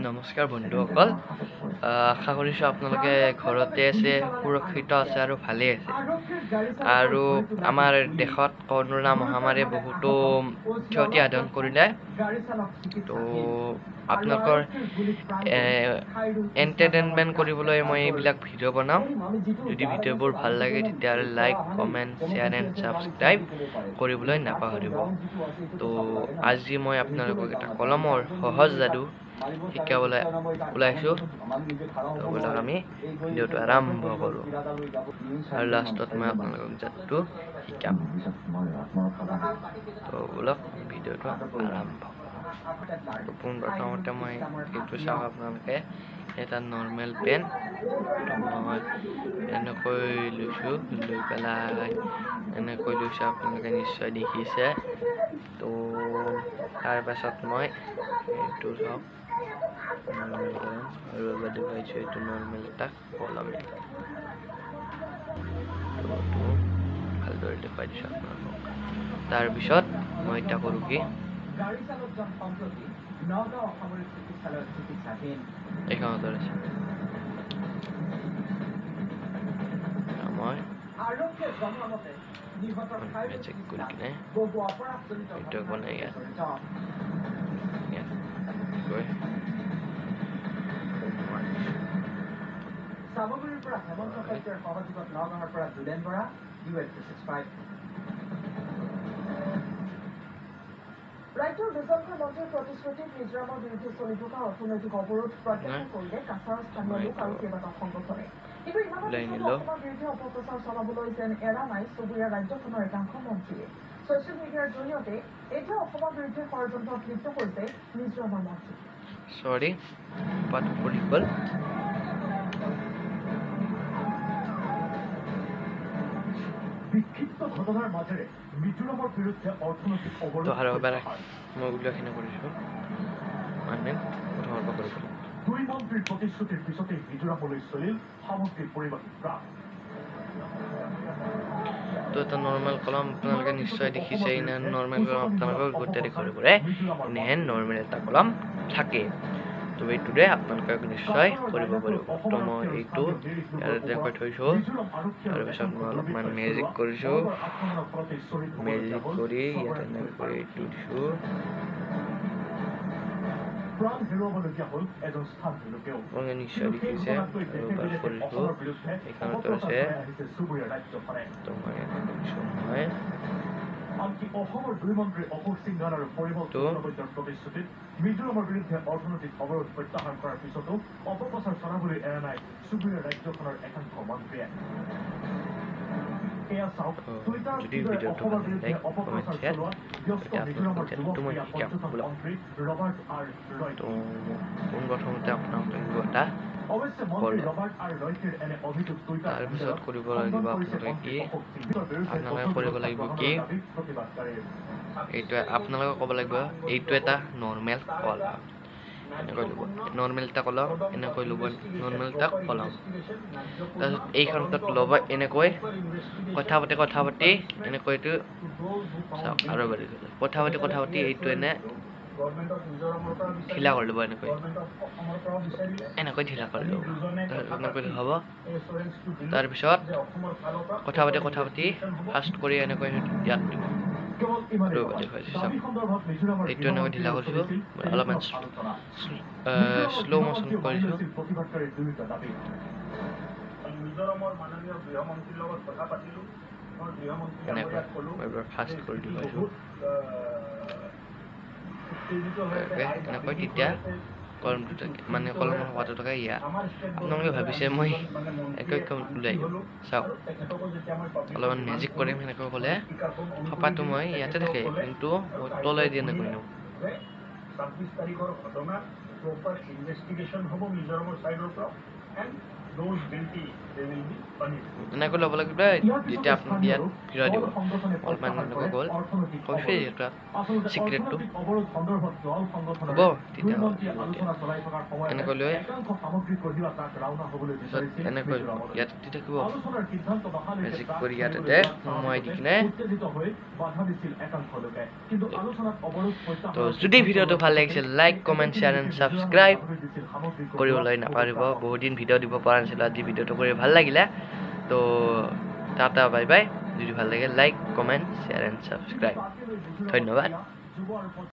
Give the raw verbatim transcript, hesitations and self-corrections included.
নমস্কাৰ বন্ধুসকল, আশা কৰিছোঁ আপোনালোকে ঘৰতে আছে, সুৰক্ষিত আছে আৰু ভালে আছে। আৰু আমাৰ দেশত কৰোনা মহামাৰীয়ে বহুতো ক্ষতি সাধন কৰিলে। তো আপোনালোকৰ এণ্টাৰটেইনমেণ্ট কৰিবলৈ মই এইবিলাক ভিডিঅ' বনাওঁ। যদি ভিডিঅ'বোৰ ভাল লাগে তেতিয়াহ'লে like, comment, share and subscribe কৰিবলৈ নাপাহৰিব। তো আজি মই আপোনালোকক এটা কলমৰ সহজ যাদু শিকাবলৈ ওলাইছোঁ। তো বলক আমি ভিডিঅ'টো আৰম্ভ কৰোঁ আৰু লাষ্টত মই আপোনালোকক যাদুটো শিকাম। তো বলক ভিডিঅ'টো আৰম্ভ কৰোঁ। পোনপ্ৰথমতে মই এইটো চাওঁ, আপোনালোকে এটা নৰ্মেল পেন মই এনেকৈ লৈছোঁ, লৈ পেলাই এনেকৈ লৈছোঁ, আপোনালোকে নিশ্চয় দেখিছে। তো তাৰপাছত মই এইটো চাওক, নৰ্মেল কলম আৰু এবাৰ দেখুৱাইছোঁ এইটো নৰ্মেল এটা কলম। ভালদৰে দেখুৱাই দিছোঁ আপোনালোকক। তাৰপিছত মই এতিয়া কৰোঁ কি, এইখনত আছে মই মেজিক কৰি কিনে এইটো বনাই ইয়াত সামগ্ৰীৰ পৰা হেমন্ত সত্যৰ সহযোগত নগাঁৱৰ পৰা Julen Bora, U S six five. ৰাজ্যৰ বিজন্ম মন্ত্ৰীৰ প্ৰতিশ্ৰুতিত মিজোৰামৰ বিৰুদ্ধে চলি থকা অৰ্থনৈতিক অৱৰোধ প্ৰত্যাখ্যান কৰিলে কাছাৰৰ স্থানীয় লোক আৰু কেইবাটাও সংগঠনে। কিন্তু ইমানৰ পিছতো অসমৰ বিৰুদ্ধে অপপ্ৰচাৰ চলাবলৈ যেন এৰা নাই চুবুৰীয়া ৰাজ্যখনৰ একাংশ মন্ত্ৰীয়ে। ছচিয়েল মিডিয়াৰ জৰিয়তে এতিয়া অসমৰ বিৰুদ্ধে ষড়যন্ত্ৰত লিপ্ত হৈছে মিজোৰামৰ মন্ত্ৰী। চৰি পাত পৰি গ'ল। বিক্ষিপ্ত ঘটনাৰ মাজেৰে মিজোৰামৰ বিৰুদ্ধে অৰ্থনৈতিক অৱৰোধ আৰু এবাৰ মই উল্লেখখিনি কৰিছোঁ, মানে প্ৰথমৰ পৰা কৰিব। দুই মন্ত্ৰীৰ প্ৰতিশ্ৰুতিৰ পিছতে মিজোৰামলৈ চলিল সামগ্ৰী পৰিবাহী ট্ৰাক। তো এটা নৰ্মেল কলম আপোনালোকে নিশ্চয় দেখিছে। এনে নৰ্মেল কলম আপোনালোকৰ গোটেই ঘৰে ঘৰে এনেহেন নৰ্মেল এটা কলম থাকে। তো এইটোৰে আপোনালোকে নিশ্চয় কৰিব পাৰিব। তো মই এইটো ইয়াতে দেখুৱাই থৈছোঁ। তাৰপিছত মই অলপমান মেজিক কৰিছোঁ, মেজিক কৰি ইয়াত এনেকৈ এইটো দিছোঁ। আপোনালোকে নিশ্চয় দেখিছে আৰু এবাৰ কৰিছোঁ, এইখনত আছে। তো মই এনেকৈ দিছোঁ মই আনকি অসমৰ দুই মন্ত্ৰী অশোক সিংঘাল আৰু পৰিমল শুক্লবৈদ্যৰ প্ৰতিশ্ৰুতিত মিজোৰামৰ বিৰুদ্ধে অৰ্থনৈতিক অৱৰোধ প্ৰত্যাহাৰ কৰাৰ পিছতো অপপ্ৰচাৰ চলাবলৈ এৰা নাই চুবুৰীয়া ৰাজ্যখনৰ একাংশ মন্ত্ৰীয়ে। এয়া চাওক, টুইটাৰ অসমৰ বিৰুদ্ধে অপপ্ৰচাৰ চলোৱা ব্যস্ত মিজোৰামৰ যুৱ মন্ত্ৰী ৰবাৰ্ট আৰ ৰয়। পোনপ্ৰথমতে আপোনালোকে এটা অৱশ্যে মন্ত্ৰী ৰবাৰ্ট আৰ ৰয়ৰ এনে অভিযোগ টুইটাৰ তাৰপিছত কৰিব লাগিব আপোনালোকে কি, আপোনালোকে কৰিব লাগিব কি, এইটো আপোনালোকে ক'ব লাগিব এইটো এটা নৰ্মেল কলম। এনেকৈ ল'ব নৰ্মেল এটা কলম, এনেকৈ ল'ব নৰ্মেল এটা কলম। তাৰপিছত এইখনত ল'ব এনেকৈ কথা পাতি কথা পাতি এনেকৈ এইটো চাওক, আৰু এবাৰ কথা পাতি কথা পাতি এইটো এনে ঢিলা কৰি ল'ব, এনেকৈ এনেকৈ ঢিলা কৰি ল'ব, এনেকৈ হ'ব। তাৰপিছত কথা পাতি কথা পাতি ফাষ্ট কৰি এনেকৈ ইয়াত দিব। এইটো এনেকৈ ঢিলা কৰিছোঁ, অলপমান শ্ল' মোশ্যন কৰিছোঁ। এনেকৈ এবাৰ ফাষ্ট কৰি দিব এনেকৈ, তেতিয়া কলমটো থাকে, মানে কলমৰ সোৱাদটো থাকে ইয়াত। আপোনালোকে ভাবিছে মই একৈ ওলাই দিম, চাওক অলপমান মেজিক কৰিম। সেনেকৈ ক'লে সপাটো মই ইয়াতে থাকে, কিন্তু মই তলাই দি এনেকৈ নিওঁ। এনেকৈ ল'ব লাগিব যেতিয়া আপুনি ইয়াত ঘূৰাই দিব অলপমান এনেকুৱা গ'ল কৈছে এটা চিক্ৰেটটো হ'ব তেতিয়া এনেকৈ লৈ এনেকৈ ইয়াত দি থাকিব মেজিক কৰি ইয়াতে সোমোৱাই দি কিনে তো যদি ভিডিঅ'টো ভাল লাগিছে like comment share and subscribe কৰিবলৈ নাপাহৰিব বহুত দিন ভিডিঅ' দিব পৰা নাছিলোঁ আজি ভিডিঅ'টো কৰি ভাল লাগিলে তো টাটা বাই বাই যদি ভাল লাগে like comment share and subscribe ধন্যবাদ।